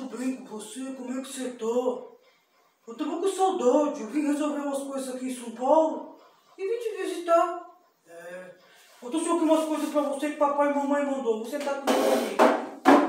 tudo bem com você? Como é que você tá? Eu tava com saudade, eu vim resolver umas coisas aqui em São Paulo e vim te visitar. Eu trouxe aqui umas coisas pra você que papai e mamãe mandou. Você tá comigo aqui.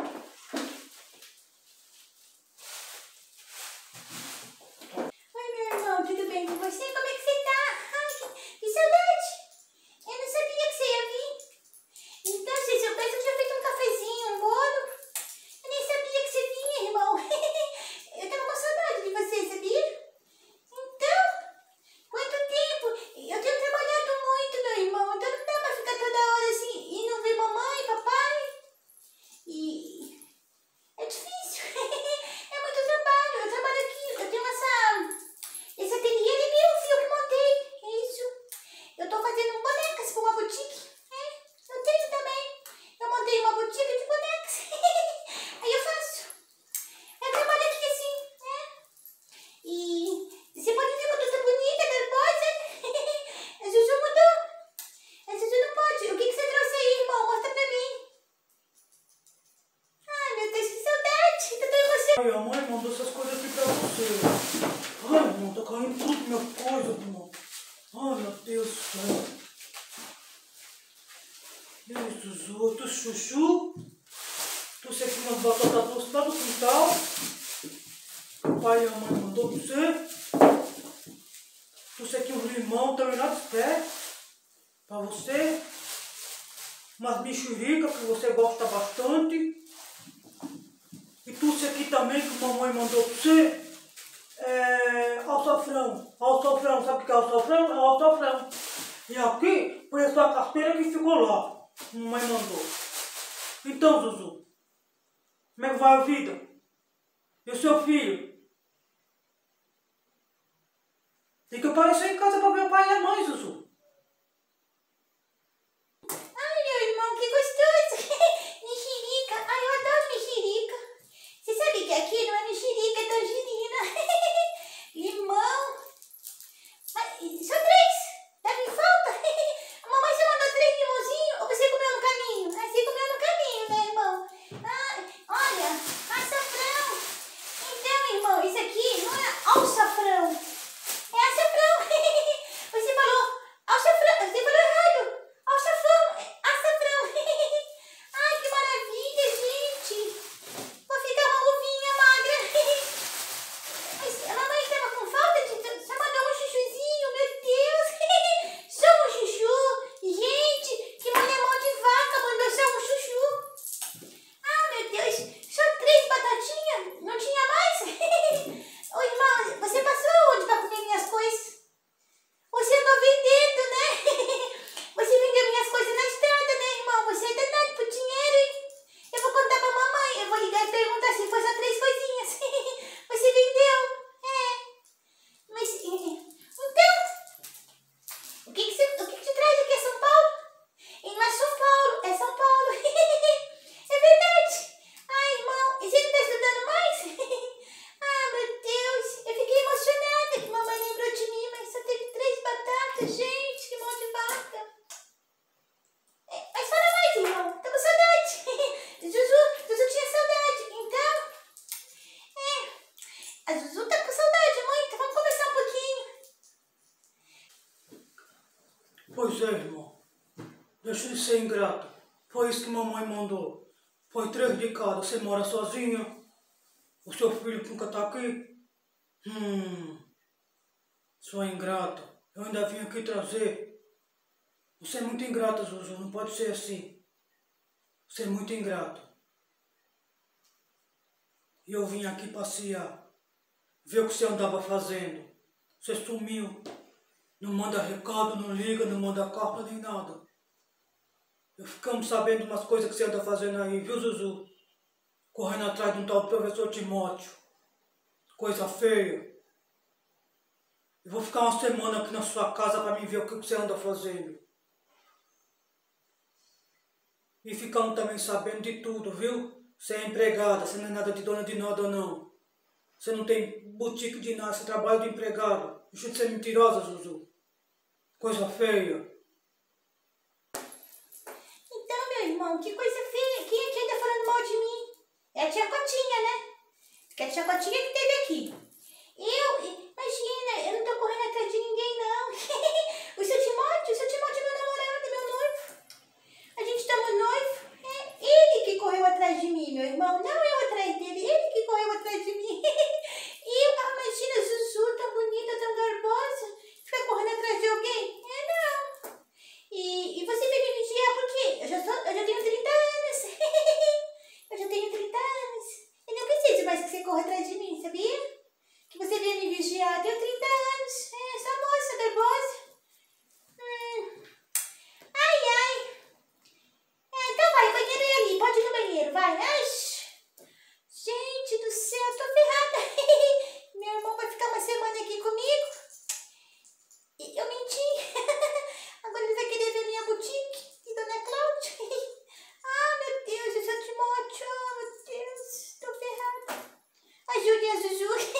Oi, meu irmão, tudo bem com você? Como é que você tá? Ai, que saudade! Eu não sabia que você ia vir. Então, se soubesse, eu tinha feito um cafezinho, um bolo. Eu nem sabia que você vinha, irmão. Eu tava com saudade de você, sabia? Então, quanto tempo? Eu tenho trabalhado muito, meu irmão. Então não dá pra ficar toda hora assim e não ver mamãe, papai. E é difícil. É muito trabalho. Eu trabalho aqui. Eu tenho esse ateliê é meu, filho, que montei. É isso. Eu tô fazendo bonecas pra uma boutique. Eu tenho também. Eu montei uma boutique de bonecas. Aí eu faço. Eu trabalho aqui assim, né? E você pode ver que eu tô tão bonita, nervosa. A Zuzu mudou. A Zuzu não pode. O que você trouxe aí, irmão? Mostra pra mim. Ai, meu Deus, que saudade. Tudo em você. Ai, a mãe mandou essas coisas aqui pra você. Ai, irmão, tá caindo tudo minha coisa, irmão. Ai, meu Deus do céu. E aí, Zuzu, tu chuchu? Trouxe aqui umas batatas doces lá do quintal. O pai e a mãe mandou pra você. Trouxe aqui um limão também lá dos pés. Pra você. Umas mexericas que você gosta bastante. E trouxe aqui também que a mamãe mandou pra você. Alçafrão. Alçafrão, sabe o que é alçafrão? É alçafrão. E aqui foi a sua carteira que ficou lá. A mamãe mandou. Então, Zuzu, como é que vai a vida? E o seu filho? Tem que aparecer em casa pra ver o pai e a mãe, Zuzu. Ai, meu irmão, que gostoso. Mexerica. Ai, eu adoro mexerica. Você sabe que aqui não é mexerica, é tangerina. Limão. Ai, só 3. Tava em falta. Mamãe, você mandou 3 limãozinhos ou você comeu no caminho? Ah, você comeu no caminho, né, irmão? Ai, olha, açafrão. Então, irmão, isso aqui não é alçafrão. É açafrão. Você falou alçafrão. Você falou errado. Alçafrão. Açafrão. Ai, que maravilha, gente. Vou ficar uma uvinha magra. Mas a mamãe estava com falta de... Só mandou um chuchuzinho, meu Deus. Só um chuchu. Gente, que mulher mão de vaca mandou só um chuchu. Ah, meu Deus. Só 3 batatinhas? Não tinha mais? Ô, irmão, você passou onde para comer minhas coisas? Você andou vendendo, né? Você vendeu minhas coisas na estrada, né, irmão? Você é danado por dinheiro, hein? Eu vou contar pra mamãe. Eu vou ligar e perguntar se foi só 3 coisinhas. Você vendeu? Mas, então, o que te traz aqui? É São Paulo? E não é São Paulo, é São Paulo. É verdade. Ai, irmão, e você não tá estudando mais? Ah, meu Deus, eu fiquei emocionada que mamãe lembrou de mim, mas só teve 3 batatas. Gente, que mão de vaca. Mas fala mais, irmão, tô com saudade. Zuzu tinha saudade, então... A Zuzu tá com saudade muito, vamos conversar um pouquinho. Pois é, irmão. Deixa de ser ingrato. Foi isso que mamãe mandou. Foi 3 de cada. Você mora sozinha. O seu filho nunca tá aqui. Sua ingrata. Eu ainda vim aqui trazer. Você é muito ingrata, Zuzu. Não pode ser assim. Você é muito ingrata. E eu vim aqui passear. Ver o que você andava fazendo. Você sumiu. Não manda recado, não liga, não manda carta nem nada. Eu ficamos sabendo umas coisas que você anda fazendo aí, viu, Zuzu? Correndo atrás de um tal do professor Timóteo. Coisa feia. Eu vou ficar uma semana aqui na sua casa para mim ver o que você anda fazendo. E ficamos também sabendo de tudo, viu? Você é empregada, você não é nada de dona de nada, não. Você não tem boutique de nada, você trabalha de empregada. Deixa de ser mentirosa, Zuzu. Coisa feia. Então, meu irmão, que coisa feia. Quem aqui anda falando mal de mim? É a tia Cotinha, né? Que a chacotinha que teve aqui. Imagina, eu não tô correndo atrás de ninguém, não. O seu Timóteo é meu namorado, meu noivo. A gente estamos noivo. É ele que correu atrás de mim, meu irmão. Não eu atrás dele, ele que correu atrás de mim. Imagina, Zuzu, tão bonita, tão garbosa. Fica correndo atrás de alguém? Não. E você veio me vigiar por quê? Eu já tenho 30 anos. Eu já tenho 30 anos. Eu não preciso mais que você corra atrás de mim, sabia? Que você veio me vigiar. Eu tenho 30 anos. Essa moça garbosa. Ai. Então vai, o banheiro é ali. Pode ir no banheiro, vai. Ai, gente do céu, tô ferrada. Meu irmão vai ficar uma semana aqui comigo. Eu menti. Agora ele vai querer ver minha boutique e Dona Cláudia. Ah, meu Deus, esse é o Timóteo. Oh, meu Deus, tô ferrada. Ajude a Zuzu.